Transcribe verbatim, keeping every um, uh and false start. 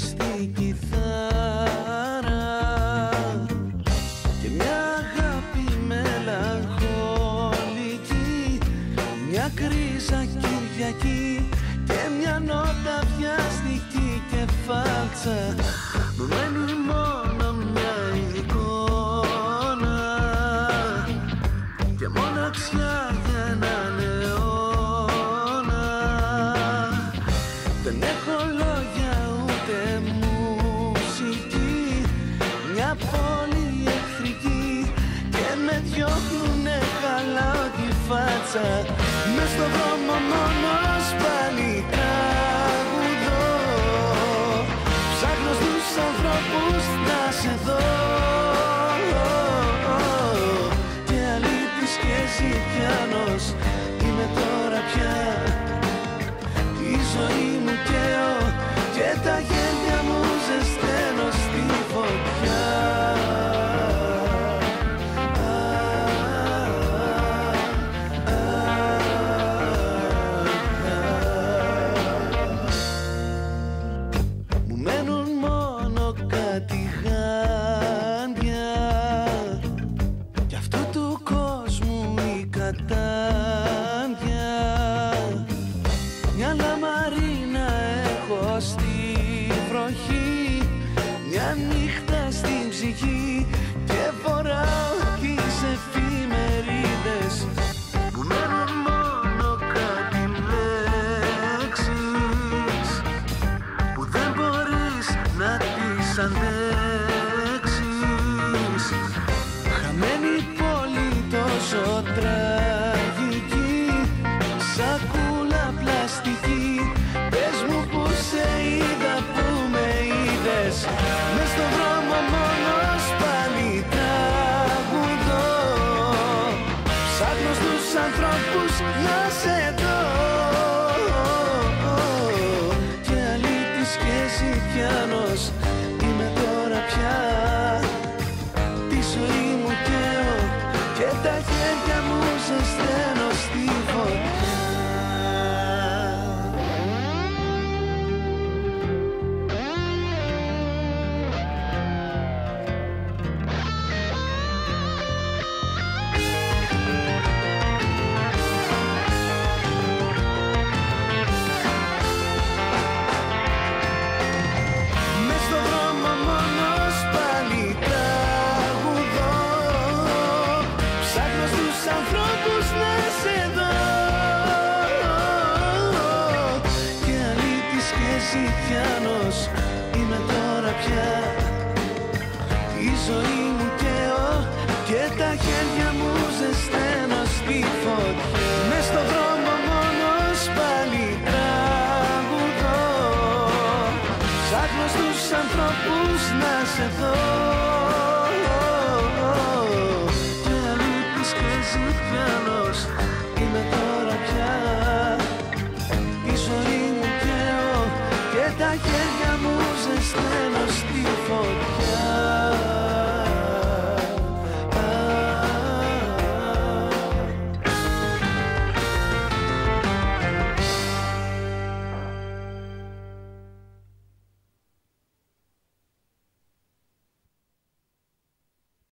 στη κιθάρα και μια αγάπη μελαγχολική, μια κρίζα Κυριακή και μια νότα βιαστική και φάλτσα. Μου μένει μόνο μια εικόνα και μοναξιά για έναν αιώνα. Δεν έχω λόγια ούτε μουσική, μια πόλη εχθρική και με διώχνουνε καλά τη φάτσα. Μες στο δρόμο μόνος πάλι τραγουδώ, ψάχνω στους ανθρώπους να σε δω και αλήτης και ζητιάνος είμαι τώρα πια. Τη ζωή μου καίω και τα γέλια μου ζεσταίνω στη φωτιά. Μου μένουν μόνο κάτι γάντια κι αυτού του κόσμου η κατάντια. Μια λαμαρίνα έχω στη βροχή, μια νύχτα στην ψυχή και φοράω τις εφημερίδες. Μου μένουν μόνο κάτι λέξεις που δεν μπορείς να τις αντέξεις. Χαμένη πόλη τόσο τραγική, σακούλα πλαστική. Πες μου που σε είδα, που με είδες. Μες στον δρόμο μόνος πάλι τραγουδώ, ψάχνω στους ανθρώπους να σε δω και αλήτης και ζητιάνος είμαι τώρα πια. Τη ζωή μου καίω και τα χέρια μου ζεσταίνω στη φωτιά. Μες στο δρόμο μόνος πάλι τραγουδώ, ψάχνω στους ανθρώπους να σε δω και αλήτης και ζητιάνος είμαι τώρα πια. Τη ζωή μου καίω και τα χέρια μου ζεσταίνω στη φωτιά. Μες στο δρόμο μόνος πάλι τραγουδώ, ψάχνω στους ανθρώπους να σε δω και αλήτης και ζητιάνος είμαι τώρα